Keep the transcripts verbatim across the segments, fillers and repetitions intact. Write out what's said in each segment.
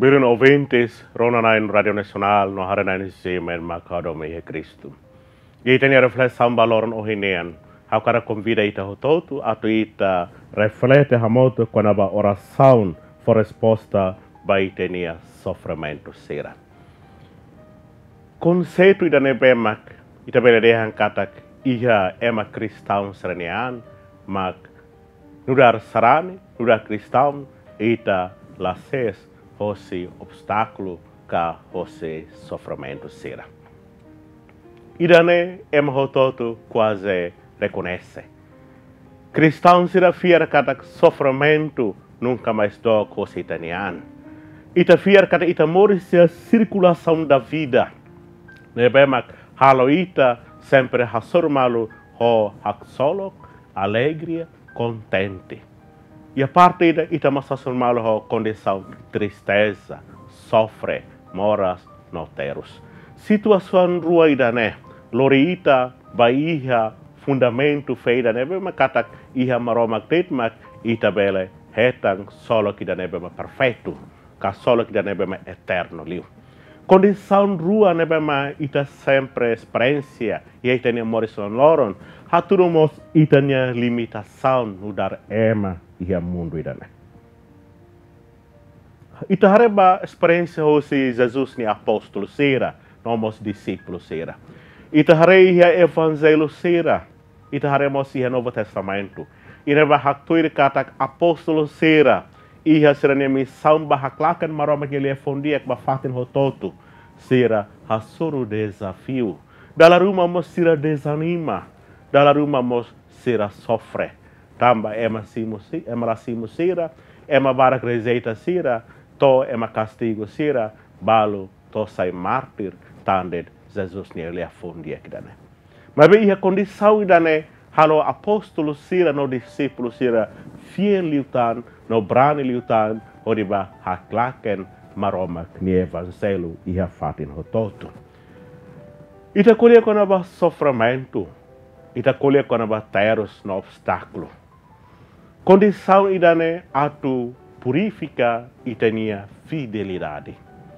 Birin ouvintes, Ronanain Radio Nacional, no haranain simen macadome e Cristo. Itani reflexão baloron ohinean, how cara convida ita hototo, atu ita reflete hamoto com a oração for resposta ba itania sofrimento sera. Conceito ida nebemak, ita beledehan katak, iha ema cristão serenian, mak nudar sarani, nudar cristão, ita lases, fosse obstáculo ka fosse sofrimento sera. Idane em hototo quase reconhece. Cristão será fiar cada sofrimento nunca mais do fosse italiano. Ita fiar cada ita moris a circulação da vida. Nebemak halo ita sempre hasormalo ho haksolo alegria contente. E a partir da ita masasumalo ho condição tristeza, sofre, moras, noteros. Situação rua idane, lorita, baía, fundamento feida nebe makatak iha maromak tetmak ita bele hetang solo que nebe ma perfeito, ka solo que nebe ma eterno liu. Condição rua nebe ma ita sempre experiência e ita ne morison loron, haturumos ita ne limitação no dar ema iha mundo idane. Ita hareba experiência hoje Jesus ni apóstolo sera, nomos discípulos sera. Ita hareia evangelho sera. Ita haremos iha Novo Testamento. Ina bahaktuir katak apóstolo sera. Iha serane missão bahaklakan maroma que ele fondiak bafatin hototo. Sera hasuru desafio. Dalaruma mos sera desanima. Dalaruma mos sera sofre. Tamba ema simu ema simu sera. Ema barak rezeita sera. To ema castigo sera. Balo to sai mártir. Tandet Jesus ni ele afundia kidane. Mas bem a condição idane halo apóstolo sira no discípulo sira fiel liutan no brani liutan odiba haklaken maroma ni evangelho e a fatin hototo. Ita colhe com a sofrimento, ita colhe com a teros no obstáculo. Condição idane atu purifica itania fidelidade.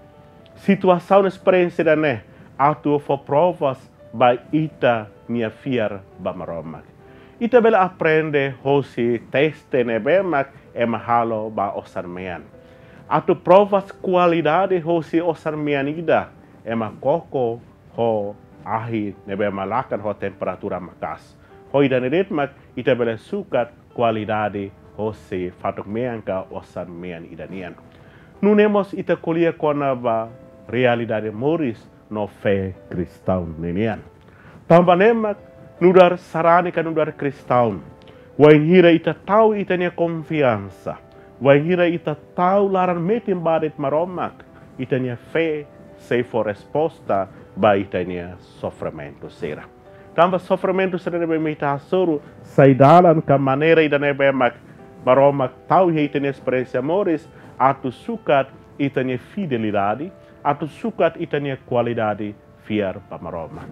Situação experiência idane atu for provas ba ita nia fiar ba maromak. Ita bela aprende hosi teste nebemak e mahalo ba osarmean. Atu provas qualidade hosi osarmean ida e makoko ho ahi nebemalakan ho temperatura makas. Ho ida neretmak ita bela sukat qualidade hosi fatuk meanka osarmean idanian. Nunemos ita kulia kona ba realidade moris no fé cristão nenian. Tambanemak nudar sarani kan nudar cristão. Wainhira ita tau ita nia confiança. Wainhira ita tau laran metin badet maromak. Ita nia fé se for resposta ba ita nia sofrimento sera. Tamba sofrimento sera nebe mita asuru saidalan ka maneira ita nebe mak maromak tau ita nia experiência moris atu sukat ita nia fidelidade. Atu sukat itania qualidade fiar pa maroma.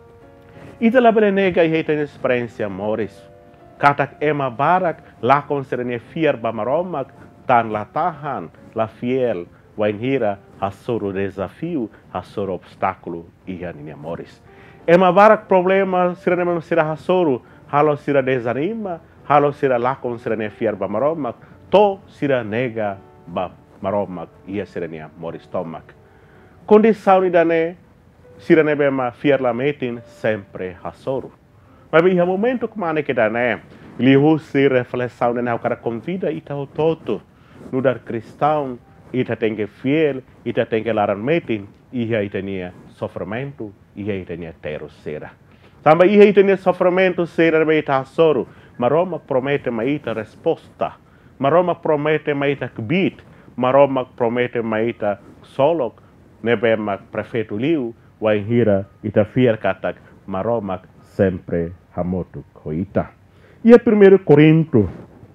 Ita labele nega i itania experiência moris. Katak ema barak la consernia fiar pa maroma tan la tahan la fiel wainhira hasoro desafio hasoro obstáculo ihania moris. Ema barak problema sira nem sira hasoro halo sira desanima halo sira la consernia fiar pa maroma to sira nega ba maroma ia sirania moris tomak. Condição idane sira nebema fiar la metin sempre hasoro. Mas em momento que mane que dane li husi reflexão na cara convida ita o toto no dar cristão ita tem que fiel ita tem que laran metin iha itania sofrimento iha itania tero sera. Também iha itania sofrimento sera ita hasoro. Maroma promete maita resposta. Maroma promete maita kbit. Maroma promete maita solok. Nebemak prefeito liu, wainhira ita fiar katak maromak sempre hamotuk hoita. E a primeiro Corinto,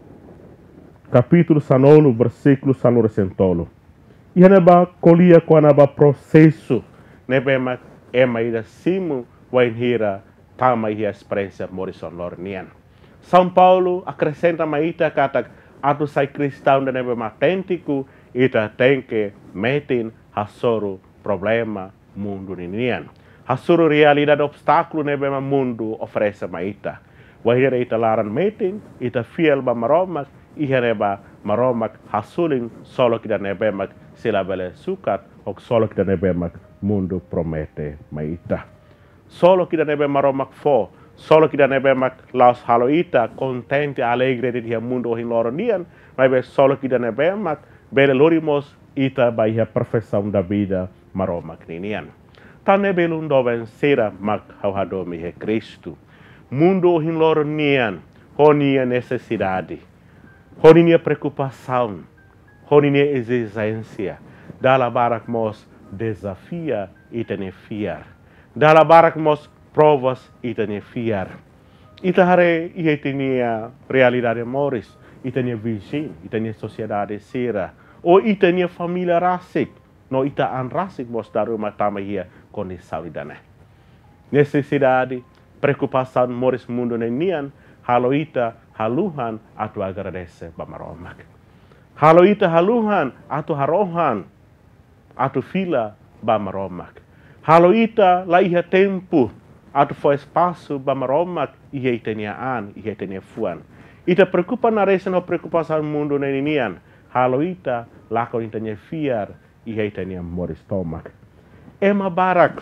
capítulo sanolo, versículo sanolo sentolo. E neba colia com anaba processo, nebemak ema ida simu, wainhira tama ia experiência morison lornian. São Paulo acrescenta maita katak atu sai cristão da nebe autêntico ita tenke metin hasoro problema mundo ninian. Hasoro realidade obstáculo nebema mundo oferece ma ita. Wahira ita laran metin, ita fiel ba maromak, ihaneba maromak hasuling solo kita nebemak sila bele sukat, ok solo kita nebemak mundo promete ma ita. Solo kita nebe maromak fo, solo kita nebe mak laos halo ita, contente, alegre di dia mundo hin loro nian, mas be solo kita nebe mak bele lorimos ita ba ia perfeição da vida maromak ninian. Tan nebe lundo vencera mak hau hadomi he Cristo. Mundo hin loro nian, honia necessidade, honia preocupação, honia exigência, dala barak mos desafia ita ne fiar. Dala barak mos provas ita ne fiar. Ita hare ia tenia realidade moris, ita ne vision, ita ne sociedade sera, o ita ne família rasik, no ita an rasik mos daru matama ia condição idane. Necessidade, preocupação moris mundo nenian, halo ita haluhan atu agradece bamaromak. Halo ita haluhan atu harohan, atu fila bamaromak. Halo ita la iha tempo, atu fo espaço bamaromak, iha itenia an, iha itenia fuan. Ita preocupa na resa no preocupação mundo neninian. Halo ita lakon itenia fiar, iha itenia moris tomak. Ema barak,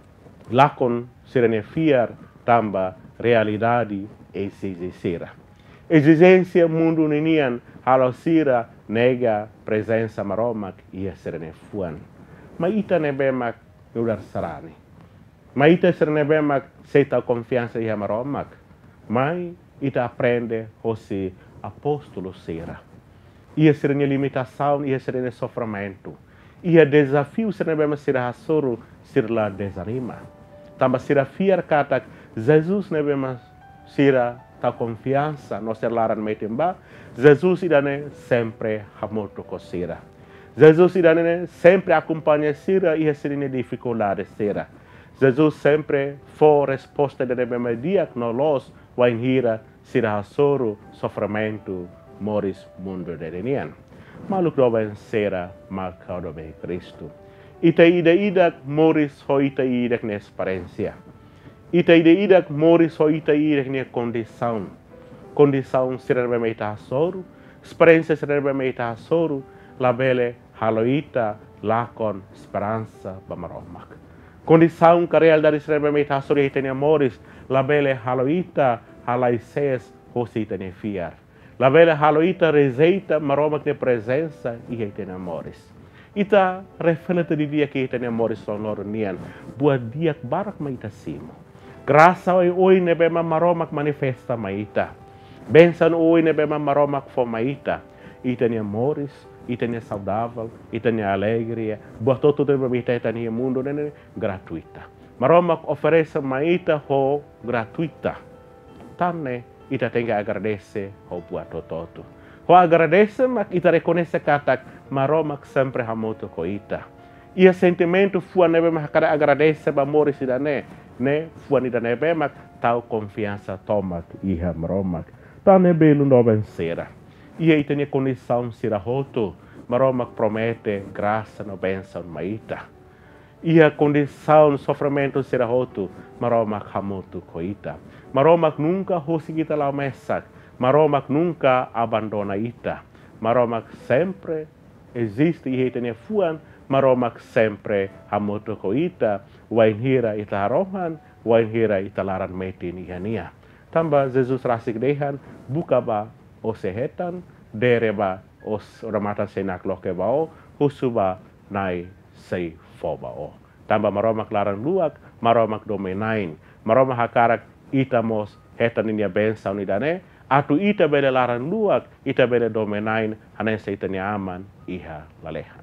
lakon sirene fiar, tamba realidade exigência. Exigência mundo neninian, halo sira nega presença maromak, iha sirene fuan. Ma ita nebemak udar sarani. Mas ita sernebemak seita confiança e maromak. Mas ita aprende hoje apóstolo sera. Ia serene limitação, ia serene sofrimento. Ia desafio sernebemak sira hasoro, sirla desanima. Tamba sira fiar katak, Jesus nebemak sira ta confiança, no ser laran metemba, Jesus idane sempre hamoto ko sira. Jesus idane sempre acompanha sira e serene dificuldade sira. Jesus sempre for resposta de nebema diagnolos wain hira sira hasoro sofrimento moris mundo de denian. Maluk doben sera makau dobe Cristo. Ita ida idak moris ho ita idak ne experiência. Ita ida idak moris ho ita idak ne condição. Condição sira nebema ita hasoro, experiência sira nebema ita hasoro, labele haloita lakon esperança bamaromak. Condição que a realidade extremamente hasori tem amores, labele haloita halaises hosi tem fiar. Labele haloita rezeita maromak de presença e tem amores. Ita reflete di dia que tem amores sonoro nian, buat dia barak maita simo. Graça oi oi nebema maromak manifesta maita. Benção oi nebema maromak fo maita. Ita tem amores, ita é saudável, ita é alegria, buat todo tempo ita ita ni mundo nene gratuita. Maromak oferece maita ho gratuita. Tanne ita tem que agradecer ho buat todo. Ho agradece mak ita reconhece katak maromak sempre hamoto ko ita. Ia sentimento fua nebe mak kada agradece ba moris idane, ne fua ni dane be mak tau confiança tomak iha maromak. Tanne belu no vencera. Ia itenia condição sira roto, maromak promete graça no benção maita. Ia condição sofrimento sira roto, maromak hamoto koita. Maromak nunca hosi kita la mesak, maromak nunca abandona ita. Maromak sempre existe ia itenia fuan, maromak sempre hamoto koita, wain hira ita harohan, wain hira ita laran metin ihania. Tamba Jesus rasik dehan, buka ba o sehetan, dereba os ramatan senak loke bao, husuba nai sei fobao. Tamba maromak laran luak, maromak domenain, maromak hakarak itamos hetan inia bensa unidane, atu ita bele laran luak, ita bele domenain, hanen seitanya aman, iha lalehan.